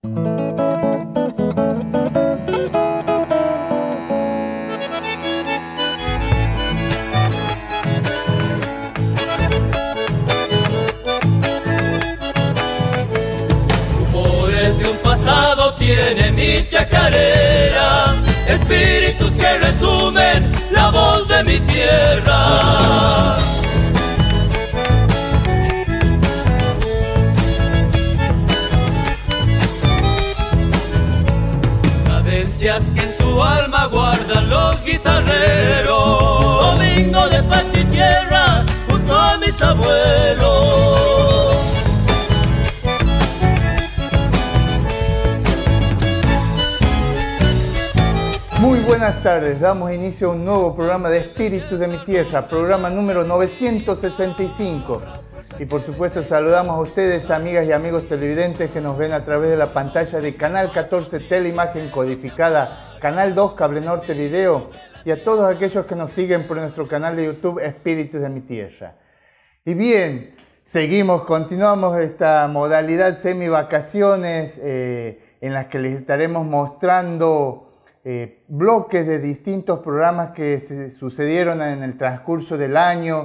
Tiene mi chacarera, espíritus que resumen la voz de mi tierra. Cadencias que en su alma guardan los guitarreros. Domingo de patria y tierra junto a mis abuelos. Muy buenas tardes, damos inicio a un nuevo programa de Espíritus de mi Tierra, programa número 965. Y por supuesto saludamos a ustedes, amigas y amigos televidentes que nos ven a través de la pantalla de Canal 14 Teleimagen Codificada, Canal 2 Cable Norte Video y a todos aquellos que nos siguen por nuestro canal de YouTube Espíritus de mi Tierra. Y bien, continuamos esta modalidad semi-vacaciones en las que les estaremos mostrando bloques de distintos programas que se sucedieron en el transcurso del año.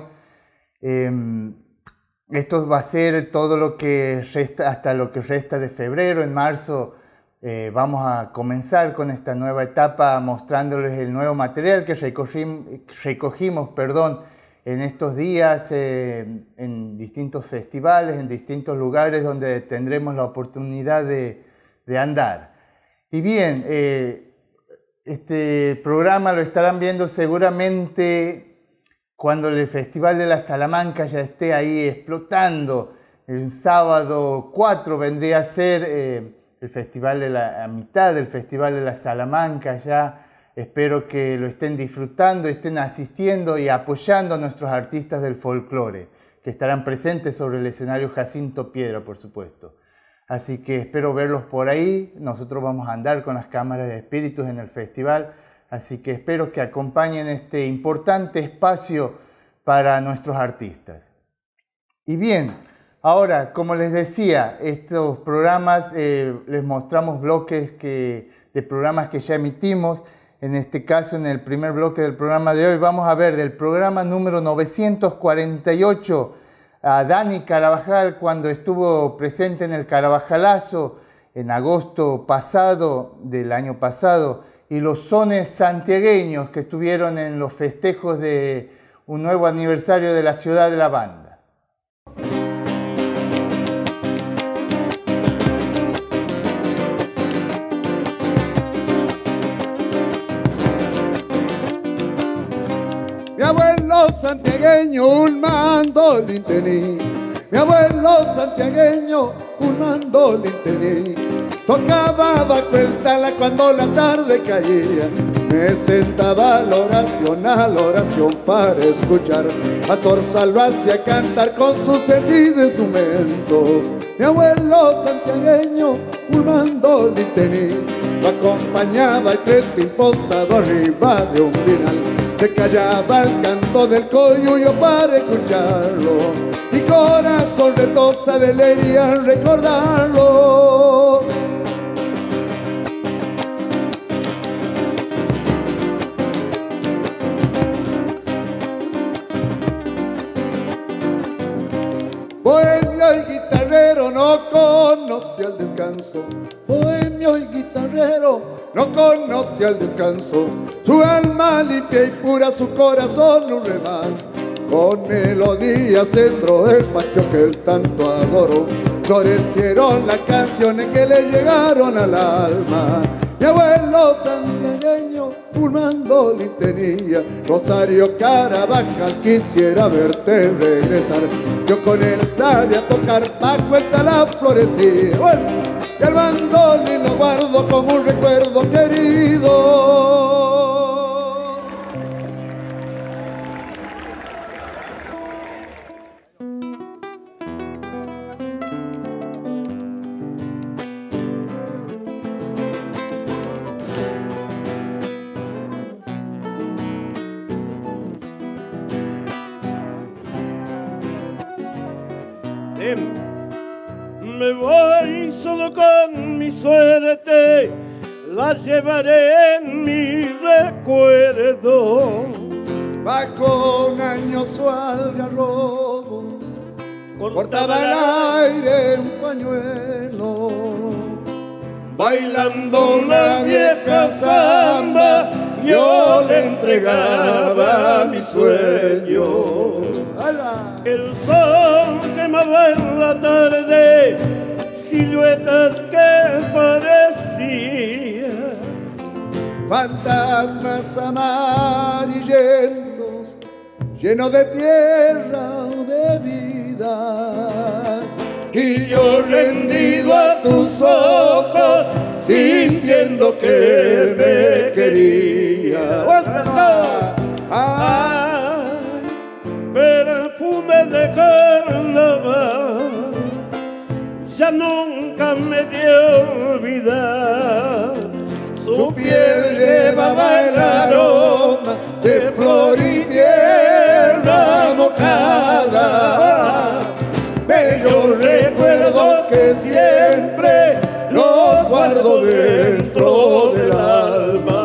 Esto va a ser todo lo que resta, hasta lo que resta de febrero. En marzo vamos a comenzar con esta nueva etapa mostrándoles el nuevo material que recogimos en estos días en distintos festivales, en distintos lugares donde tendremos la oportunidad de andar. Y bien, este programa lo estarán viendo seguramente cuando el Festival de la Salamanca ya esté ahí explotando. El sábado 4 vendría a ser el festival a mitad del Festival de la Salamanca. Ya espero que lo estén disfrutando, estén asistiendo y apoyando a nuestros artistas del folclore, que estarán presentes sobre el escenario Jacinto Piedra, por supuesto. Así que espero verlos por ahí. Nosotros vamos a andar con las cámaras de espíritus en el festival. Así que espero que acompañen este importante espacio para nuestros artistas. Y bien, ahora, como les decía, estos programas, les mostramos bloques de programas que ya emitimos. En este caso, en el primer bloque del programa de hoy, vamos a ver del programa número 948, a Dani Carabajal cuando estuvo presente en el Carabajalazo en agosto pasado, del año pasado, y los sones santiagueños que estuvieron en los festejos de un nuevo aniversario de la ciudad de la banda. Mi abuelo santiagueño un mandolín tenía, mi abuelo santiagueño un mandolín tenía. Tocaba bajo el tala cuando la tarde caía, me sentaba a la oración para escuchar a Torsalva hacia cantar con su sentido instrumento. Mi abuelo santiagueño un mandolín tenía, lo acompañaba el crespín posado arriba de un vinal. Se callaba el canto del coyuyo para escucharlo, mi corazón retosa de alegría al recordarlo. Bohemio y guitarrero no conocía el descanso, bohemio y guitarrero no conocía el descanso. Su alma limpia y pura, su corazón un remanso. Con melodía sembró el patio que él tanto adoró. Florecieron las canciones que le llegaron al alma. Mi abuelo santiagueño un mandolín tenía, Rosario Carabajal quisiera verte regresar. Yo con él sabía tocar pa' cuenta la florecía. Bueno, y el mandolín lo guardo como un recuerdo querido. Me voy solo con mi sueño las llevaré en mi recuerdo. Bajo un añoso algarrobo cortaba el aire un pañuelo, bailando una vieja samba, yo le entregaba mis sueños. El sol quemaba en la tarde siluetas que parecían fantasmas amarillentos, llenos de tierra o de vida. Y yo rendido a sus ojos, sintiendo que me quería. ¡Ay! Perfume de carnaval, ya nunca me dio olvidar. Su piel llevaba el aroma de flor y tierra mojada. Bellos recuerdos que siempre los guardo dentro del alma.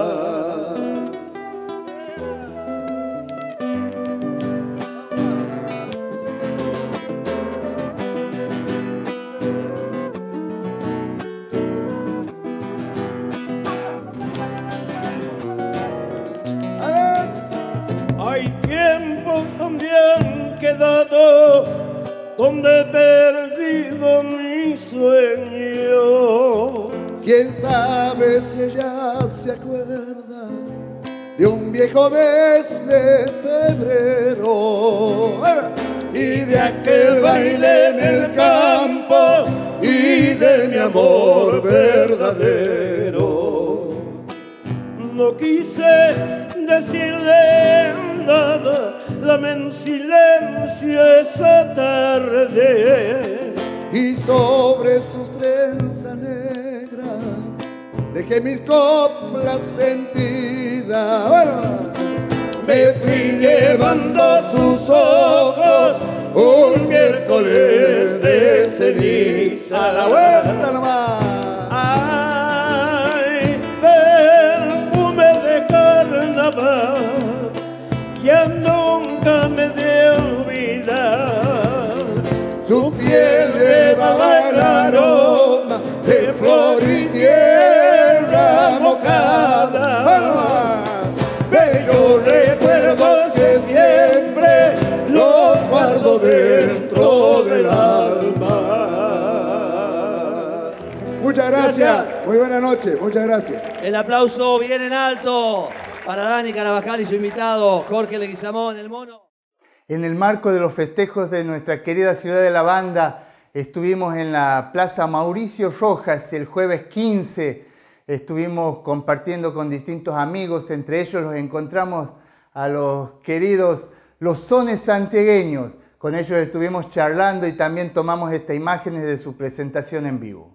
Hay tiempos donde han quedado, donde he perdido mi sueño. ¿Quién sabe si ella se acuerda de un viejo mes de febrero Y de aquel baile en el campo y de mi amor verdadero? No quise decirle nada, lamé en silencio esa tarde. Y sobre sus trenzas negras dejé mis coplas sentidas. Me fui llevando sus ojos un miércoles de ceniza. A la vuelta nomás. Ay, perfume de carnaval, ya nunca me de olvidar. Su piel llevaba el aroma de flor y tierra mojada. Bellos recuerdos que siempre los guardo dentro del alma. Muchas gracias. Muy buena noche. Muchas gracias. El aplauso bien en alto para Dani Carabajal y su invitado Jorge Leguizamón, el mono. En el marco de los festejos de nuestra querida ciudad de la banda, estuvimos en la Plaza Mauricio Rojas el jueves 15. Estuvimos compartiendo con distintos amigos, entre ellos los encontramos a los queridos Los Sones Santiagueños. Con ellos estuvimos charlando y también tomamos estas imágenes de su presentación en vivo.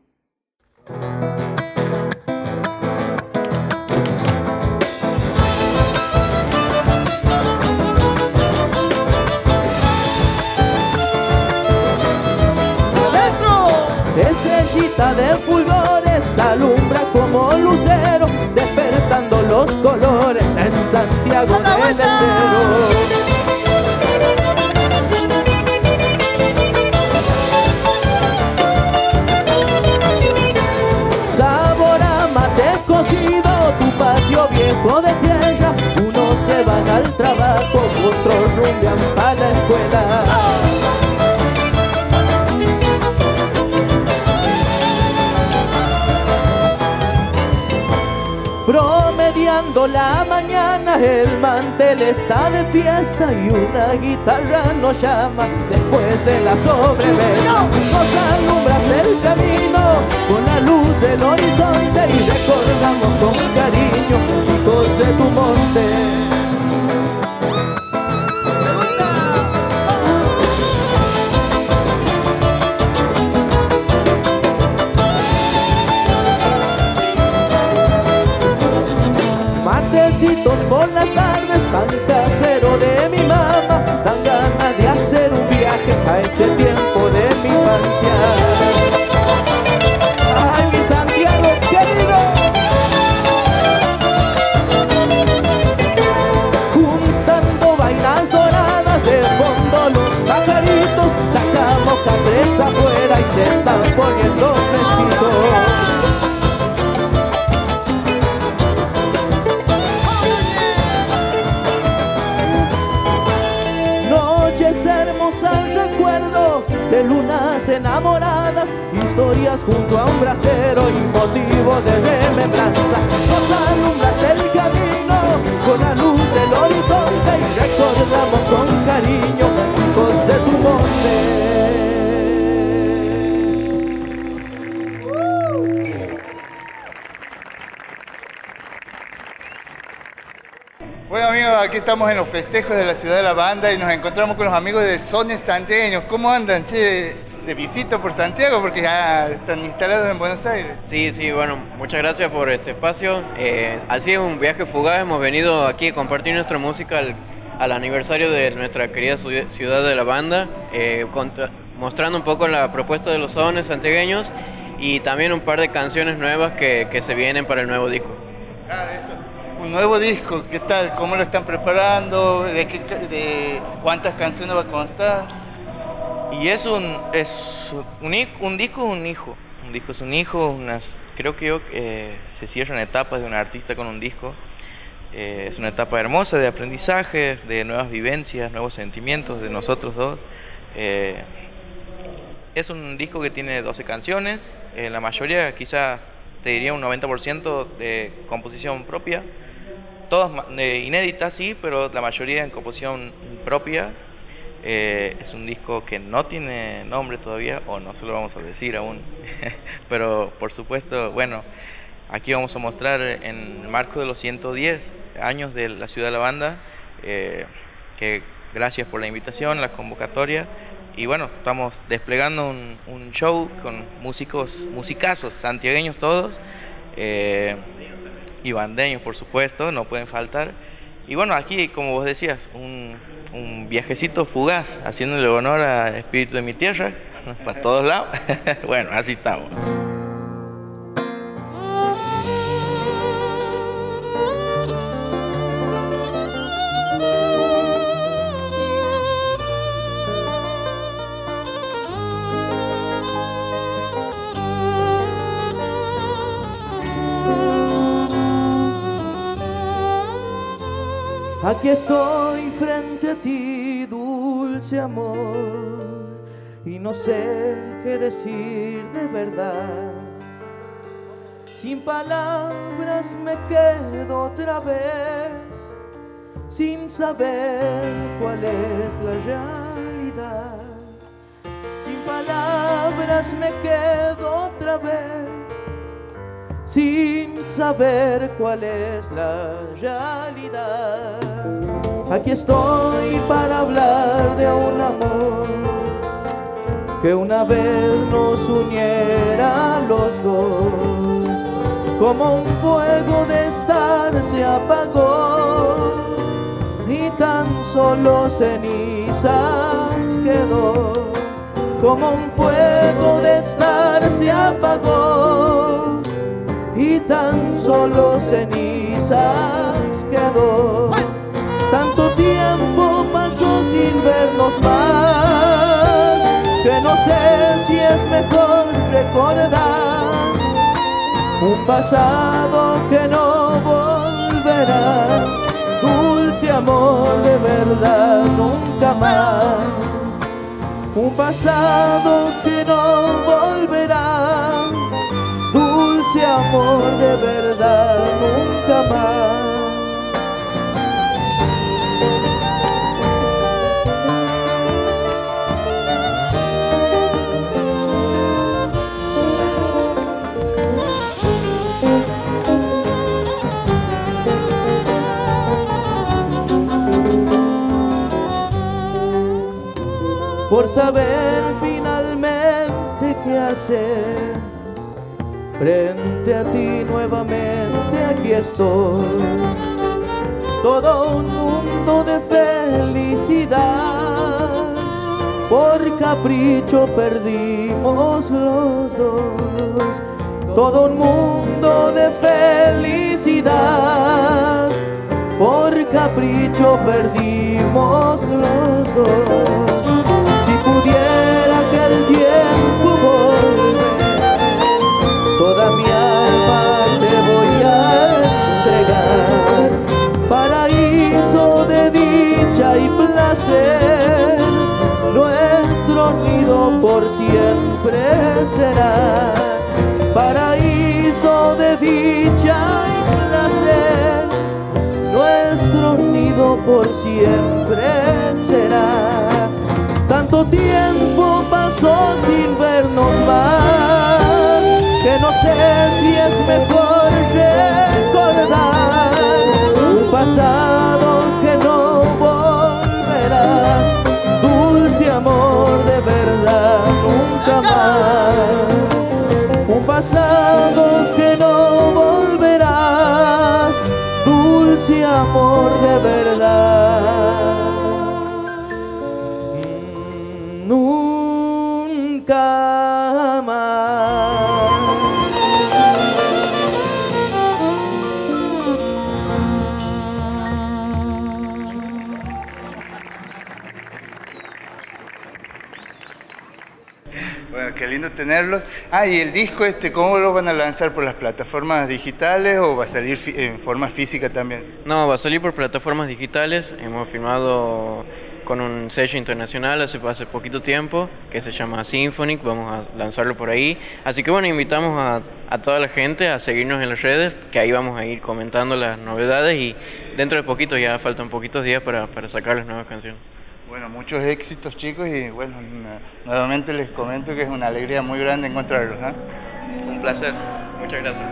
Estrellita de fulgores alumbra como lucero, despertando los colores en Santiago del Estero. Sabor a mate cocido, tu patio viejo de tierra. Unos se van al trabajo, otros rumbean para la escuela. Promediando la mañana, el mantel está de fiesta y una guitarra nos llama después de la sobremesa. Nos alumbras del camino con la luz del horizonte y recordamos con cariño hijos de tu monte. Por las tardes, tan casero de mi mamá, dan ganas de hacer un viaje a ese tiempo de mi infancia. Ay, mi Santiago querido. dos enamoradas, historias junto a un brasero y motivo de remembranza. Nos alumbraste el camino con la luz del horizonte y recordamos con cariño hijos de tu monte. Bueno amigos, aquí estamos en los festejos de la ciudad de la banda y nos encontramos con los amigos de Sones Santiagueños. ¿Cómo andan, che? De visita por Santiago porque ya están instalados en Buenos Aires. Sí, bueno, muchas gracias por este espacio. Ha sido un viaje fugaz, hemos venido aquí a compartir nuestra música al aniversario de nuestra querida ciudad de la banda, mostrando un poco la propuesta de los sones santiagueños y también un par de canciones nuevas que se vienen para el nuevo disco. Claro, eso. Un nuevo disco, ¿qué tal? ¿Cómo lo están preparando? ¿De cuántas canciones va a constar? Y es un disco, un hijo. Un disco es un hijo, creo que se cierran etapas de un artista con un disco. Es una etapa hermosa de aprendizaje, de nuevas vivencias, nuevos sentimientos de nosotros dos. Es un disco que tiene 12 canciones, la mayoría, quizá te diría un 90% de composición propia. Todas inéditas, sí, pero la mayoría en composición propia. Es un disco que no tiene nombre todavía, o no se lo vamos a decir aún, pero por supuesto, bueno, aquí vamos a mostrar en el marco de los 110 años de la ciudad de la banda, que gracias por la invitación, la convocatoria, y bueno, estamos desplegando un show con musicazos santiagueños todos, y bandeños por supuesto, no pueden faltar. Y bueno, aquí, como vos decías, un viajecito fugaz, haciéndole honor al espíritu de mi tierra, para todos lados. Bueno, así estamos. Aquí estoy frente a ti, dulce amor, y no sé qué decir de verdad. Sin palabras me quedo otra vez, sin saber cuál es la realidad. Sin palabras me quedo otra vez, sin saber cuál es la realidad. Aquí estoy para hablar de un amor que una vez nos uniera a los dos. Como un fuego de estar se apagó y tan solo cenizas quedó. Como un fuego de estar se apagó y tan solo cenizas quedó. Tanto tiempo pasó sin vernos más, que no sé si es mejor recordar un pasado que no volverá. Dulce amor, de verdad nunca más. Un pasado que no volverá. Dulce amor, de verdad nunca más. Por saber finalmente qué hacer, frente a ti nuevamente aquí estoy. Todo un mundo de felicidad, por capricho perdimos los dos. Todo un mundo de felicidad, por capricho perdimos los dos. Si pudiera que el tiempo volver, toda mi alma te voy a entregar. Paraíso de dicha y placer, nuestro nido nido por siempre será, paraíso de dicha y placer. Nuestro nido por siempre será. Tanto tiempo pasó sin vernos más, que no sé si es mejor recordar un pasado que no volverá. Dulce amor de verdad nunca más, un pasado que no volverá. Dulce amor de verdad nunca más. Bueno, qué lindo tenerlos. Ah, y el disco ¿cómo lo van a lanzar? ¿Por las plataformas digitales o va a salir en forma física también? No, va a salir por plataformas digitales. Hemos firmado con un sello internacional hace poquito tiempo que se llama Symphonic, vamos a lanzarlo por ahí. Así que bueno, invitamos a toda la gente a seguirnos en las redes, que ahí vamos a ir comentando las novedades y dentro de poquito, ya faltan poquitos días para sacar las nuevas canciones. Bueno, muchos éxitos, chicos, y bueno, nuevamente les comento que es una alegría muy grande encontrarlos, ¿eh? Un placer, muchas gracias.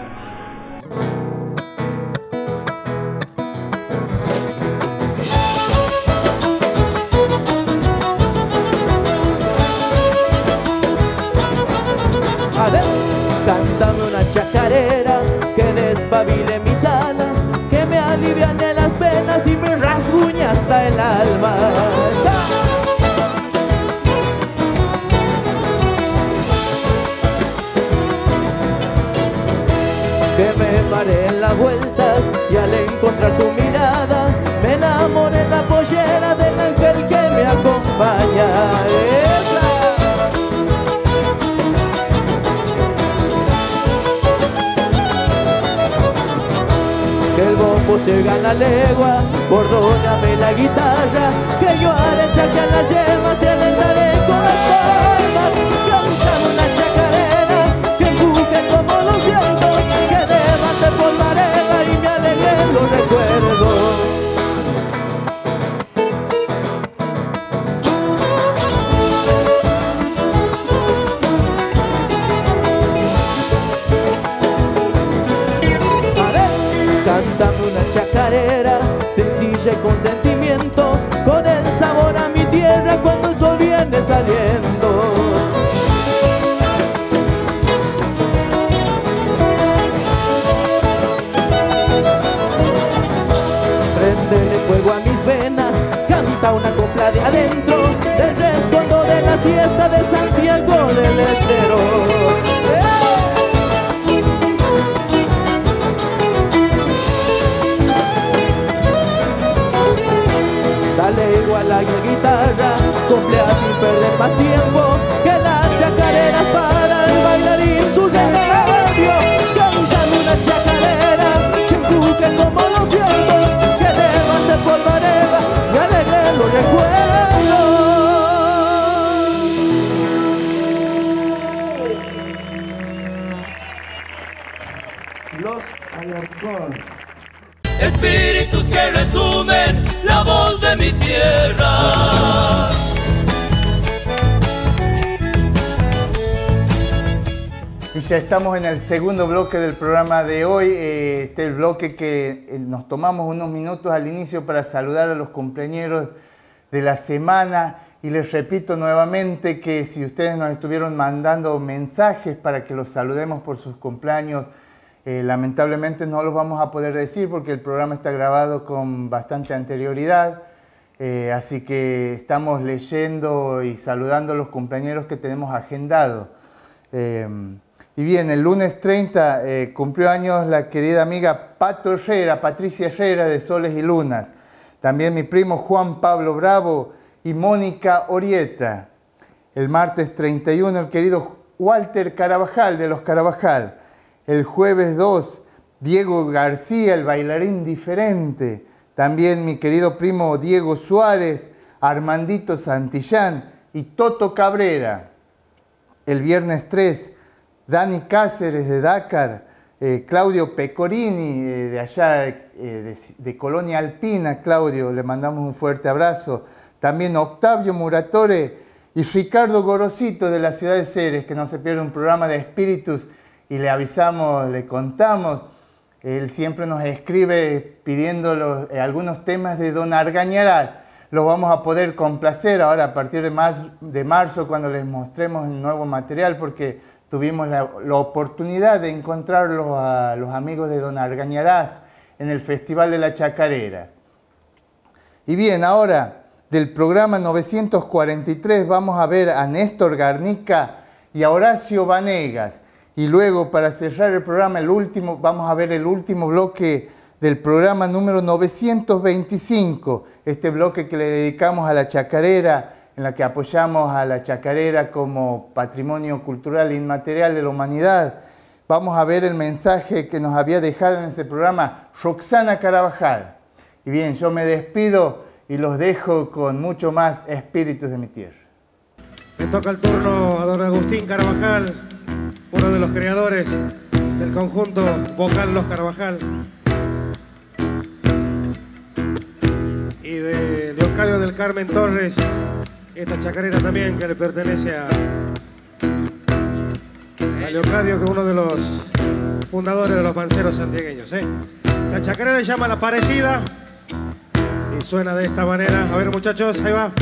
A ver, cántame una chacarera que despabile mis alas, que me aliviane las penas y me rasguñe hasta el alma. Que me paré en las vueltas y al encontrar su mirada me enamoré en la pollera del ángel que me acompaña. Que el bombo se gana legua, bordóname la guitarra, que yo haré chaquear las yemas y alentaré con las palmas. Cántame una chacarera que empuje como los vientos, que levante polvareda y me alegre los recuerdos. Cántame una chacarera sencilla y con sentimiento, con el sabor a mi tierra cuando el sol viene saliendo. Préndele fuego a mis venas, canta una copla de adentro, del rescoldo de la siesta de Santiago del Estero. Dale igual a la guitarra, complea sin perder más tiempo, que la chacarera para el bailarín su remedio. Cántame una chacarera que empuje como los vientos, que levante polvareda y alegre los recuerdos. Los Alarcón. Espíritus que resumen la voz de mi tierra. Y ya estamos en el segundo bloque del programa de hoy, el bloque que nos tomamos unos minutos al inicio para saludar a los cumpleañeros de la semana. Y les repito nuevamente que si ustedes nos estuvieron mandando mensajes para que los saludemos por sus cumpleaños, lamentablemente no los vamos a poder decir porque el programa está grabado con bastante anterioridad, así que estamos leyendo y saludando a los cumpleañeros que tenemos agendados. Y bien, el lunes 30 cumplió años la querida amiga Patricia Herrera de Soles y Lunas, también mi primo Juan Pablo Bravo y Mónica Orieta. El martes 31 el querido Walter Carabajal de los Carabajal. El jueves 2, Diego García, el bailarín diferente. También mi querido primo Diego Suárez, Armandito Santillán y Toto Cabrera. el viernes 3, Dani Cáceres de Dakar, Claudio Pecorini de allá de Colonia Alpina. Claudio, le mandamos un fuerte abrazo. También Octavio Muratore y Ricardo Gorosito de la ciudad de Ceres, que no se pierde un programa de espíritus, y le avisamos, le contamos. Él siempre nos escribe pidiendo algunos temas de Don Argañarás. Los vamos a poder complacer ahora a partir de marzo cuando les mostremos el nuevo material, porque tuvimos la oportunidad de encontrarlos a los amigos de Don Argañarás en el Festival de la Chacarera. Y bien, ahora del programa 943 vamos a ver a Néstor Garnica y a Horacio Vanegas. Y luego, para cerrar el programa, vamos a ver el último bloque del programa número 925, este bloque que le dedicamos a la chacarera, en la que apoyamos a la chacarera como patrimonio cultural inmaterial de la humanidad. Vamos a ver el mensaje que nos había dejado en ese programa Roxana Carabajal. Y bien, yo me despido y los dejo con mucho más espíritus de mi tierra. Le toca el turno a don Agustín Carabajal, uno de los creadores del conjunto vocal Los Carabajal, y de Leocadio del Carmen Torres, esta chacarera también que le pertenece a Leocadio, que es uno de los fundadores de los panceros santiagueños. La chacarera se llama La Parecida y suena de esta manera. A ver, muchachos, ahí va.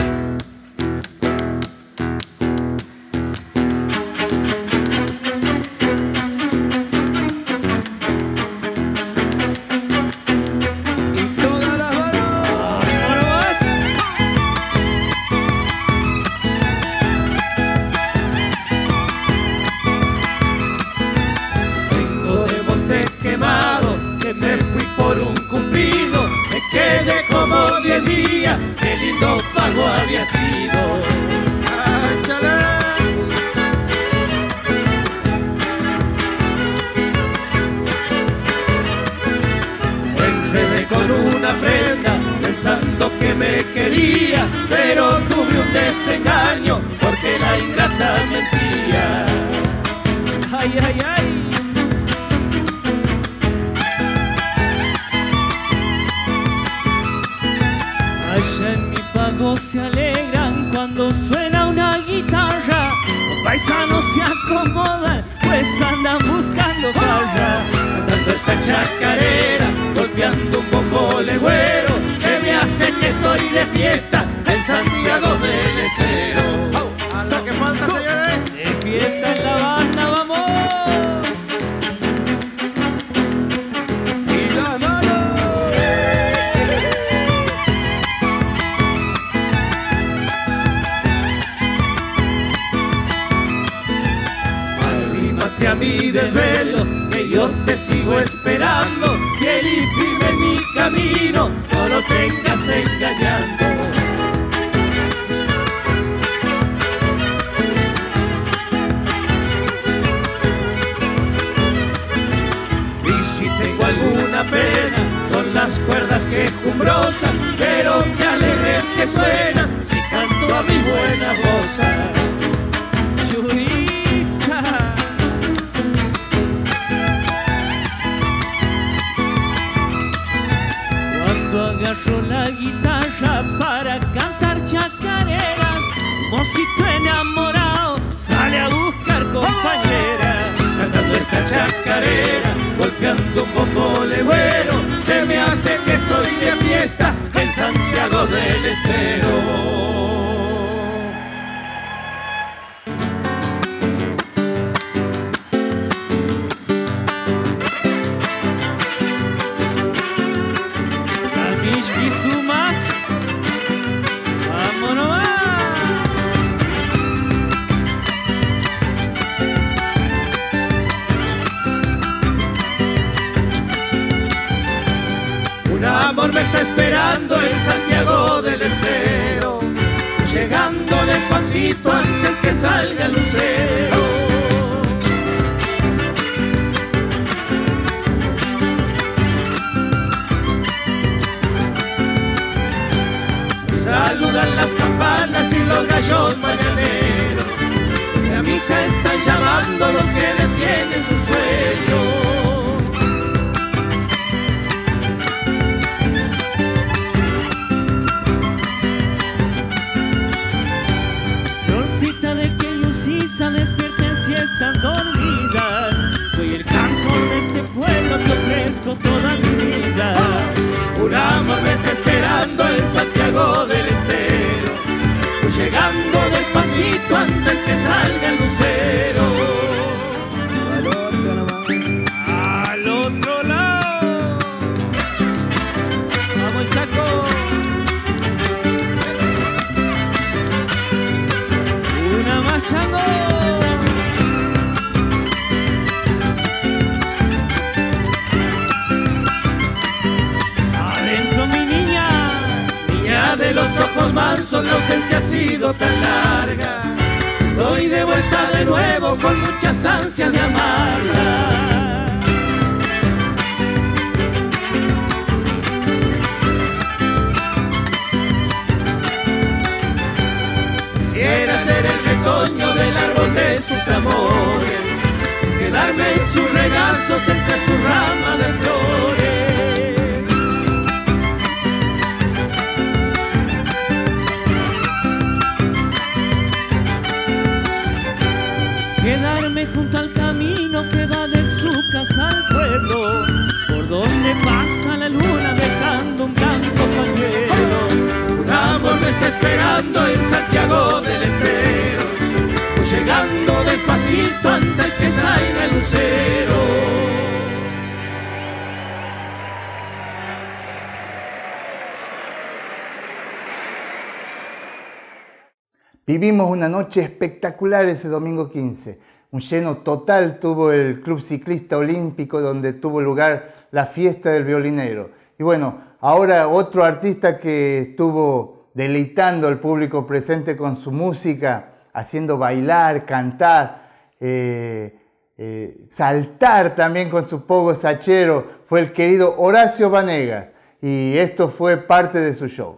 Qué lindo pago había sido. ¡Áchala! Me enredé con una prenda pensando que me quería, pero tuve un desengaño porque la ingrata mentía. ¡Ay, ay, ay! Allá en mi pago se alegran cuando suena una guitarra. Los paisanos se acomodan, pues andan buscando farra. Cantando esta chacarera, golpeando un bombo legüero, se me hace que estoy de fiesta en Santiago del Estero. ¡Hasta que falta, señores! De fiesta en la banda, vamos. A mi desvelo, que yo te sigo esperando, fiel y firme en mi camino, no lo tengas engañando. Y si tengo alguna pena, son las cuerdas quejumbrosas, pero qué alegres que suenan si canto a mi buena moza. Agarro la guitarra para cantar chacareras, mocito enamorado sale a buscar compañera. Cantando esta chacarera, golpeando un bombo legüero, se me hace que estoy de fiesta en Santiago del Estero. Me está esperando en Santiago del Estero, llegando despacito antes que salga el lucero. Saludan las campanas y los gallos mañaneros, que a mí prisa están llamando los que detienen su sueño. Florcita de que lucisa despierten siestas dormidas. Soy el cantor de este pueblo, te ofrezco toda mi vida. Un amor me está esperando en Santiago del Estero. Voy llegando despacito antes que salga el lucero. Al otro lado. Vamos, Chaco. Una más, Chango. Adentro mi niña, niña de los ojos mansos, la ausencia ha sido tan larga. Estoy de vuelta de nuevo con muchas ansias de amarla. Quisiera ser el retoño del árbol de sus amores, quedarme en sus regazos entre sus ramas de flores. Quedarme junto al camino que va de su casa al pueblo, por donde pasa la luna dejando un blanco pañuelo. Un amor me está esperando en Santiago del Estero, voy llegando despacito antes que salga el lucero. Vivimos una noche espectacular ese domingo 15. Un lleno total tuvo el Club Ciclista Olímpico, donde tuvo lugar la fiesta del violinero. Y bueno, ahora otro artista que estuvo deleitando al público presente con su música, haciendo bailar, cantar, saltar también con su pogo sachero, fue el querido Horacio Vanegas. Y esto fue parte de su show.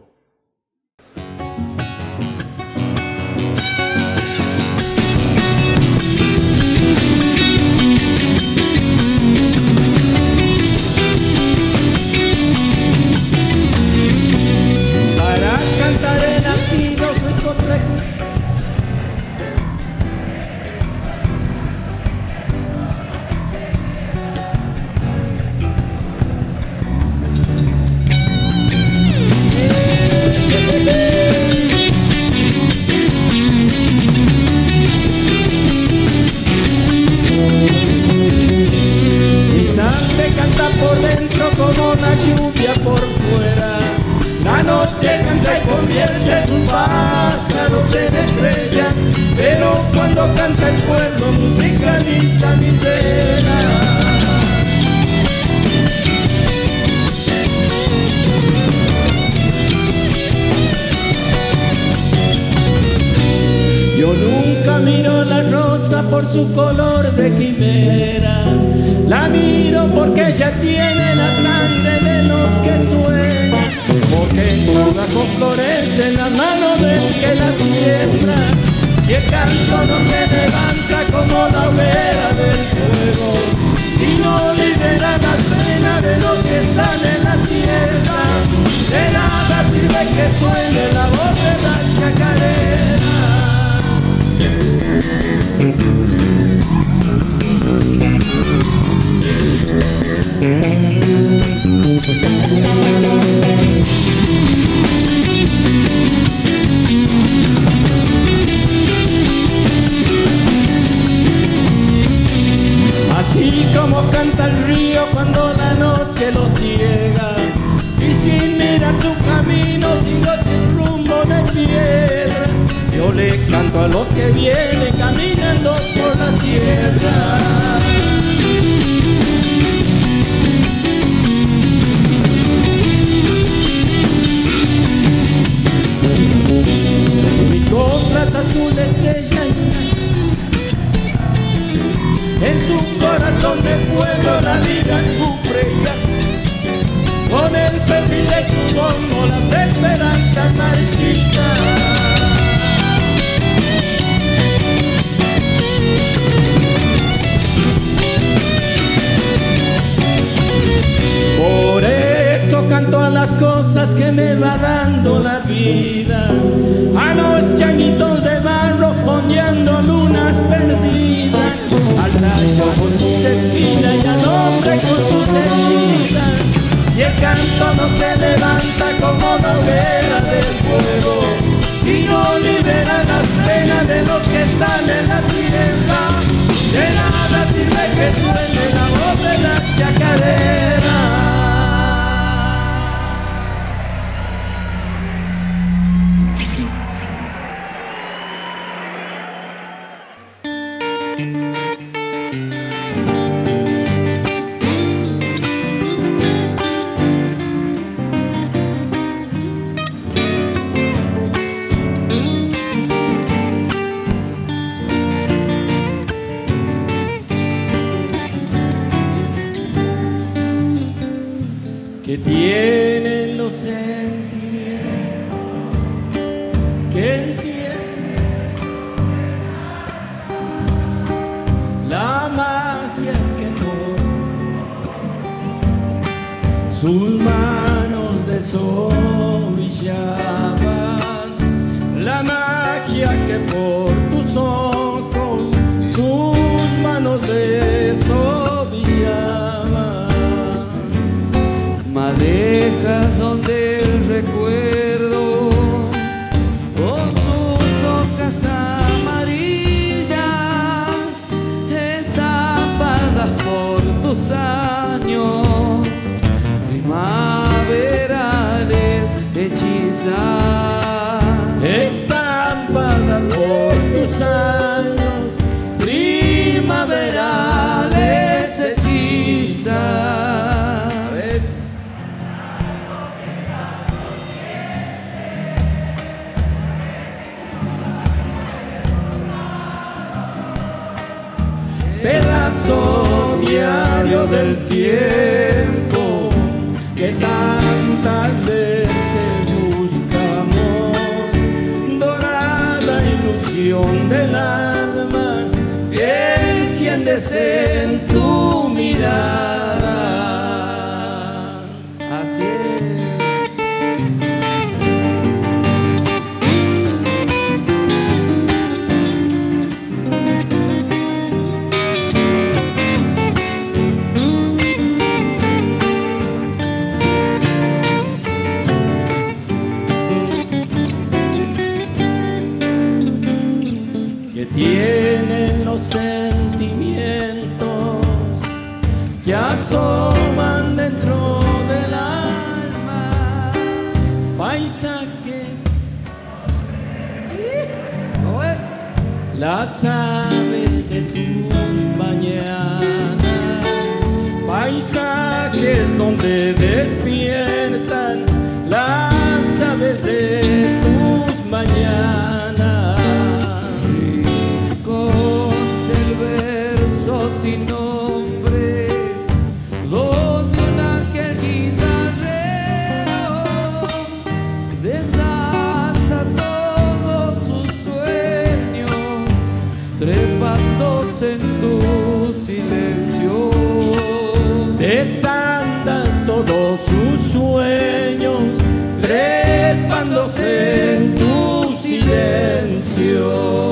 Por dentro como una lluvia por fuera, la noche canta y convierte sus pájaros en estrellas, pero cuando canta el pueblo musicaliza mi pena. Yo nunca miro la rosa por su color de quimera, la miro porque ella tiene la sangre de los que sueñan, porque en su gajo florece la mano del que la siembra, y el canto no se levanta como la hoguera del fuego, sino libera las penas de los que están en la tierra. De nada sirve que suene la voz de la chacarera. Así como canta el río cuando la noche lo ciega, y sin mirar su camino sigo sin rumbo de piedra, yo le canto a los que vienen caminando por la tierra. Mi copla es azul estrella, en su corazón de pueblo la vida sufre ya. Con el perfil de su domo las esperanzas marchitan. vida. A los changuitos de barro poniendo lunas perdidas, al tallo con sus espinas y al hombre con sus heridas. Y el canto no se levanta como la hoguera del fuego, si no libera las penas de los que están en la tierra. De nada sirve que suene la voz de la chacarera. Que tienen los sentimientos que encienden la magia que por sus manos desobrillaban, la magia que por tus ojos sus manos desobrillaban. Madejas donde el recuerdo con sus hojas amarillas, estampadas por tus años primaverales hechizas, estampadas por tus años primaverales hechizas. Pedazo diario del tiempo que tantas veces buscamos, dorada ilusión del alma que enciendes en tu mirada. Así es. Tienen los sentimientos que asoman dentro del alma, paisajes, ¿cómo es? Las aves de tus mañanas, paisajes donde despiertan las aves de tus mañanas. Sin nombre, donde un ángel guitarrero desata todos sus sueños, trepándose en tu silencio. Desanda todos sus sueños, trepándose en tu silencio.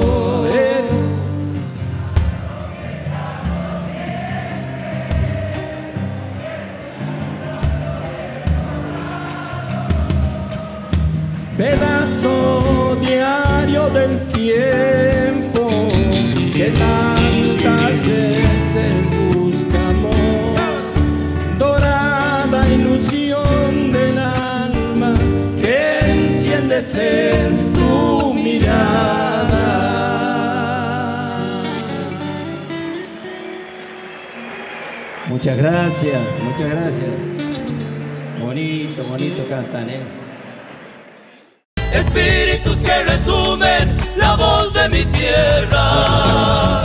Pedazo diario del tiempo que tantas veces buscamos, dorada ilusión del alma que enciendes en tu mirada. Muchas gracias, muchas gracias. Bonito, bonito cantan, Espíritus que resumen la voz de mi tierra.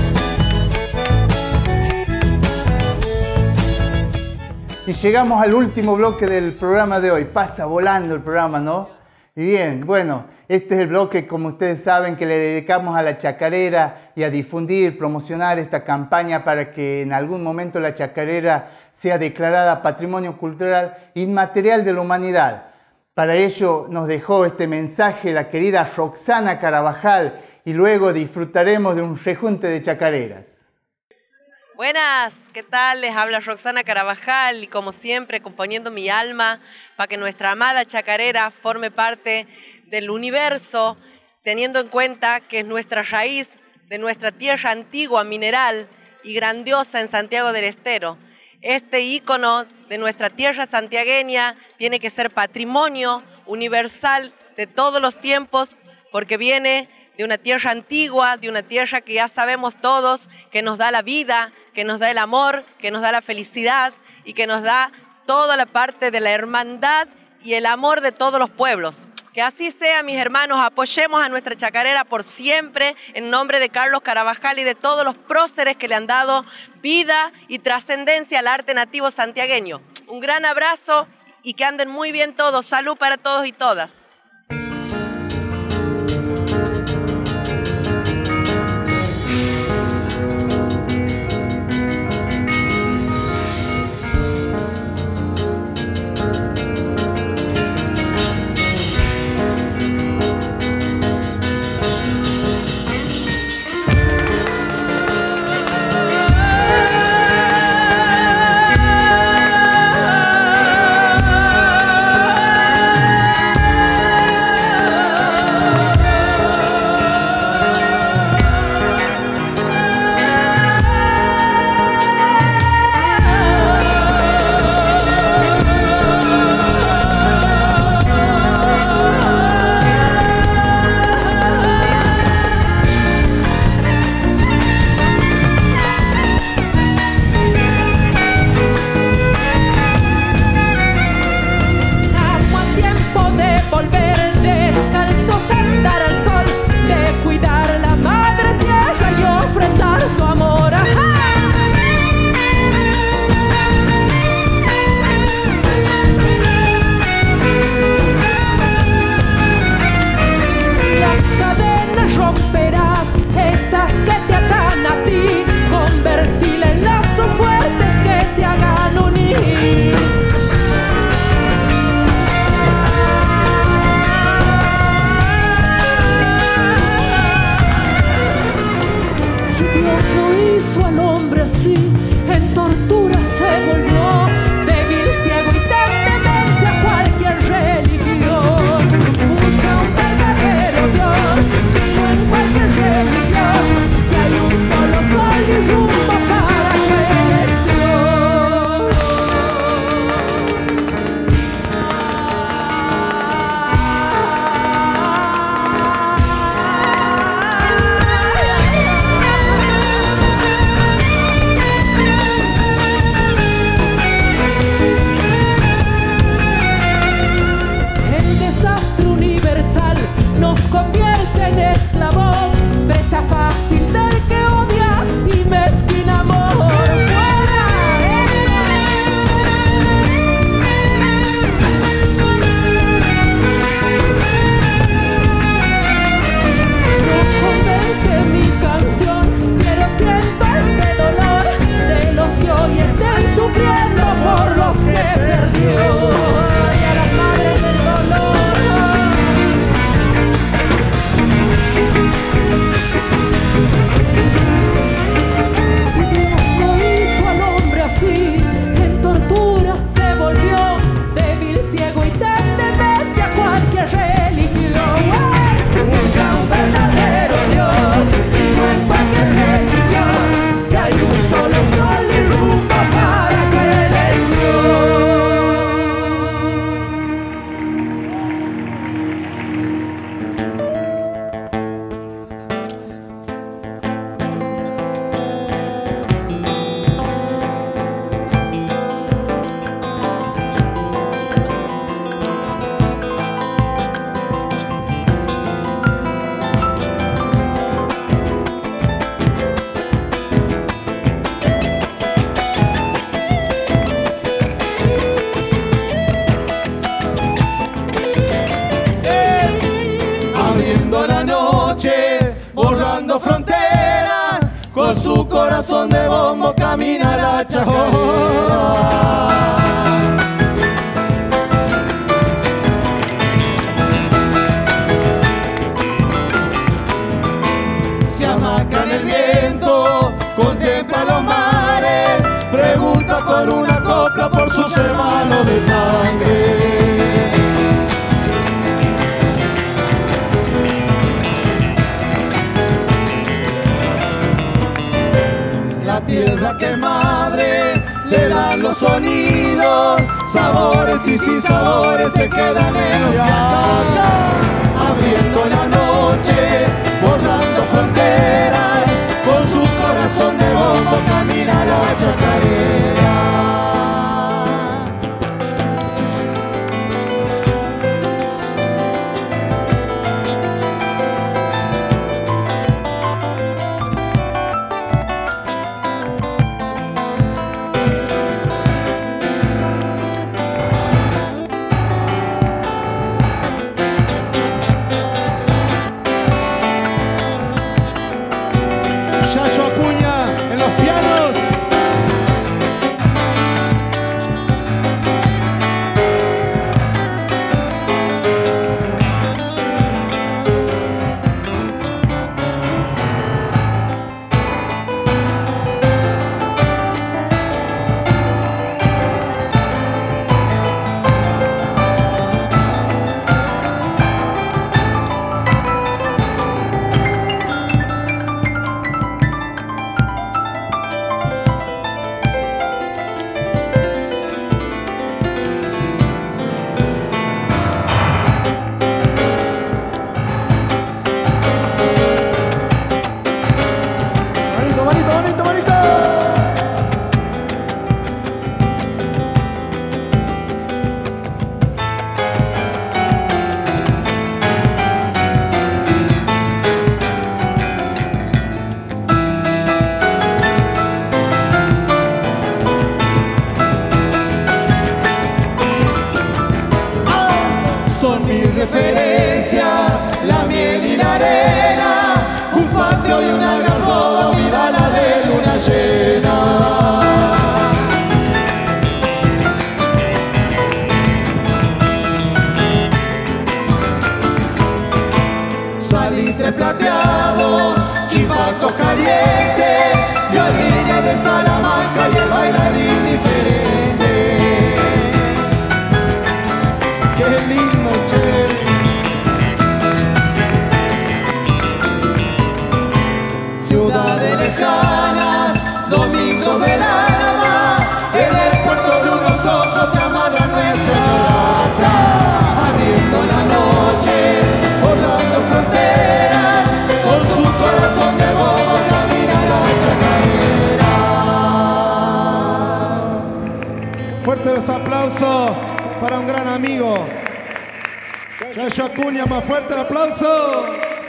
Y llegamos al último bloque del programa de hoy. Pasa volando el programa, ¿no? Y bien, bueno, este es el bloque, como ustedes saben, que le dedicamos a la chacarera y a difundir, promocionar esta campaña para que en algún momento la chacarera sea declarada Patrimonio Cultural Inmaterial de la Humanidad. Para ello nos dejó este mensaje la querida Roxana Carabajal y luego disfrutaremos de un rejunte de chacareras. Buenas, ¿qué tal? Les habla Roxana Carabajal y como siempre componiendo mi alma para que nuestra amada chacarera forme parte del universo, teniendo en cuenta que es nuestra raíz de nuestra tierra antigua, mineral y grandiosa en Santiago del Estero. Este ícono de nuestra tierra santiagueña tiene que ser patrimonio universal de todos los tiempos porque viene de una tierra antigua, de una tierra que ya sabemos todos que nos da la vida, que nos da el amor, que nos da la felicidad y que nos da toda la parte de la hermandad y el amor de todos los pueblos. Que así sea, mis hermanos, apoyemos a nuestra chacarera por siempre en nombre de Carlos Carabajal y de todos los próceres que le han dado vida y trascendencia al arte nativo santiagueño. Un gran abrazo y que anden muy bien todos. Salud para todos y todas. Corazón de bombo camina la chajora. sonidos, sabores y sin sabores se quedan en los acá, abriendo la noche, borrando fronteras, con su corazón de bomba camina la chacarera. Yayo Acuña en los pianos. Son mi referencia, la miel y la arena, un patio y una algarroba, mira la de luna llena. Salitres plateados, chipacos calientes, violines de Salamanca y el bailarín diferente. ¡Qué lindo, che! Ciudades lejanas, domingos del alma, en el puerto de unos ojos se amarra nuestra casa, abriendo la noche, volando fronteras, con su corazón de bobo camina la chacarera. Fuerte los aplausos para un gran amigo. Yayo Acuña, más fuerte el aplauso.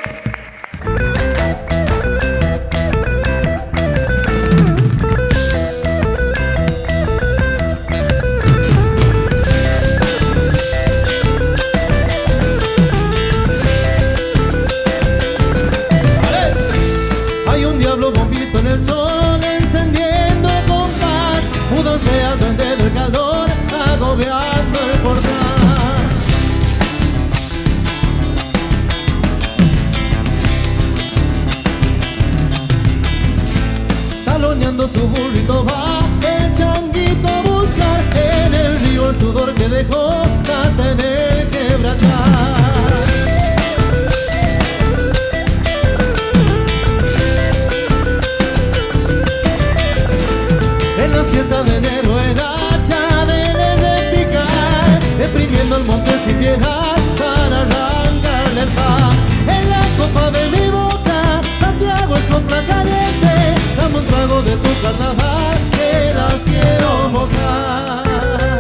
Hay un diablo bombisto en el sol, encendiendo con paz, mudándose al duende del calor, agobiando el portal. Taloneando su burrito va el changuito a buscar en el río el sudor que dejó a tener que brachar. En la siesta de enero el hacha de picar, exprimiendo el monte sin piedad para arrancarle el pan. En la copa de mi boca, Santiago es compra caliente, dame un trago de tu carnaval que las quiero mojar.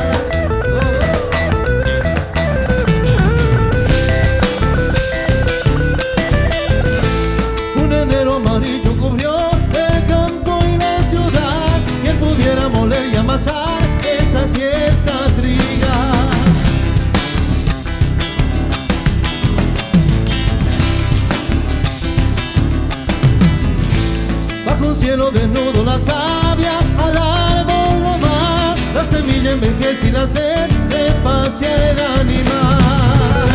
Un enero amarillo cubrió el campo y la ciudad, quien pudiera moler y amasar esa siesta triga. Bajo un cielo desnudo la savia al árbol lo va, la semilla envejece y la sed te pasea el animal.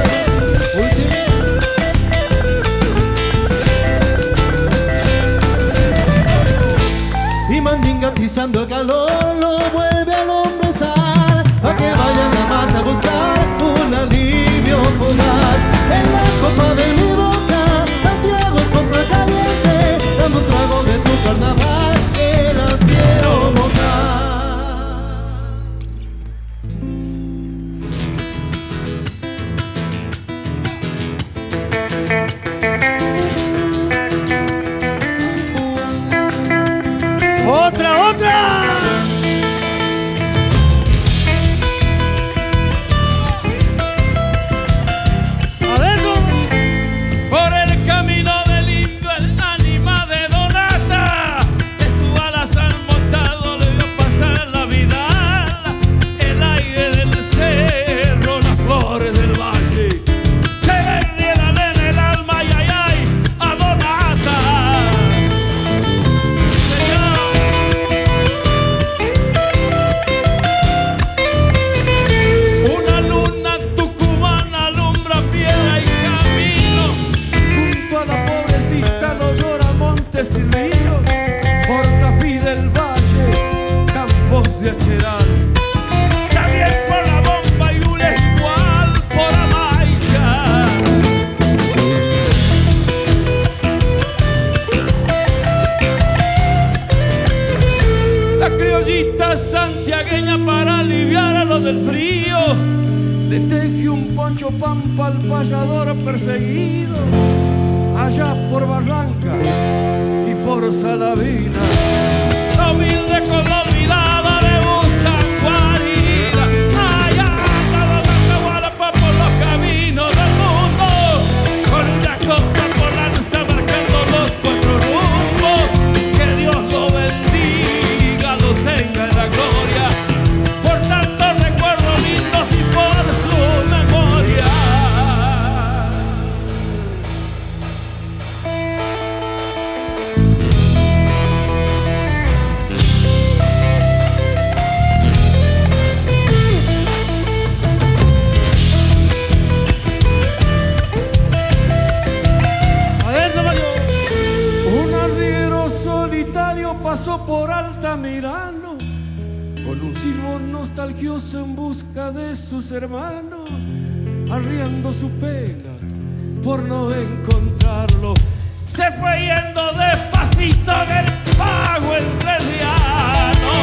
Y mandinga atizando el calor lo vuelve al hombre sal, a que vayan a marcha a buscar un alivio fugaz. En la copa de mi boca, Santiago es compra caliente, dame un trago de tu carnaval que las quiero mojar. santiagueña para aliviar a lo del frío. Le teje un poncho pampa al payador perseguido, allá por Barranca y por Salavina. La humilde con la olvidada le buscan guarida. Allá anda la Tahualpa por los caminos del mundo, con una copa por lanza marcando los cuatro rumbos. Que Dios lo bendiga, lo tenga en la gloria, por tantos recuerdos lindos y por su memoria. Pasó por Altamirano con un silbo nostalgioso en busca de sus hermanos, arriando su pena por no encontrarlo. Se fue yendo despacito del pago entrerriano.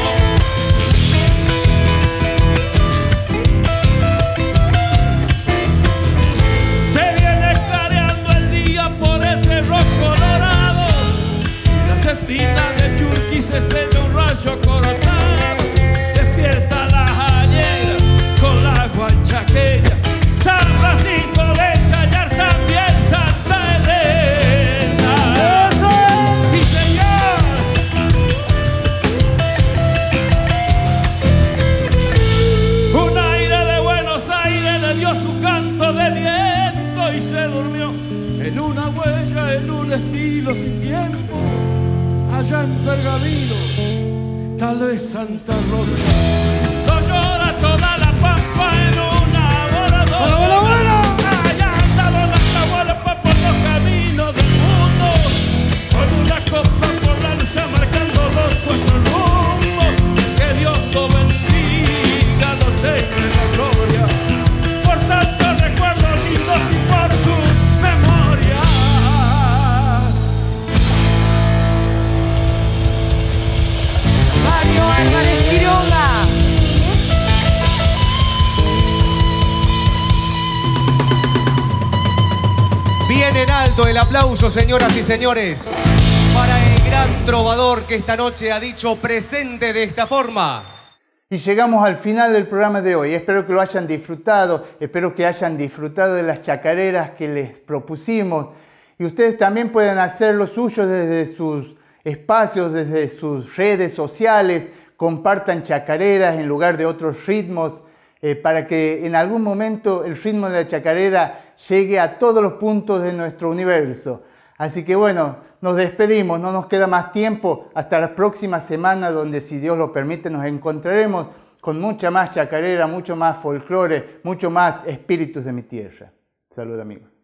Se viene clareando el día por el Cerro Colorado, Cetina de Churqui se estrella un rayo cortado. Despierta la jañera con la guanchaqueña, San Francisco de Chayar, también Santa Elena. ¡Eso! ¡Sí, señor! Un aire de Buenos Aires le dio su canto de viento y se durmió en una huella, en un estilo sin tiempo. Allá en Pergamino, tal vez Santa Rosa, no llora toda la pampa en una voladora. Allá andaron las Tahualpa por los caminos del mundo, con una copa por lanza marcando los cuatro rumbos. Que Dios lo bendiga, lo tenga en la gloria, por tantos recuerdos lindos y por sus memorias. Álvarez Quiroga. Bien en alto el aplauso, señoras y señores, para el gran trovador que esta noche ha dicho presente de esta forma. Y llegamos al final del programa de hoy. Espero que lo hayan disfrutado, espero que hayan disfrutado de las chacareras que les propusimos. Y ustedes también pueden hacer lo suyo desde sus espacios, desde sus redes sociales. Compartan chacareras en lugar de otros ritmos para que en algún momento el ritmo de la chacarera llegue a todos los puntos de nuestro universo. Así que bueno, nos despedimos, no nos queda más tiempo. Hasta la próxima semana, donde, si Dios lo permite, nos encontraremos con mucha más chacarera, mucho más folclore, mucho más espíritus de mi tierra. Salud, amigos.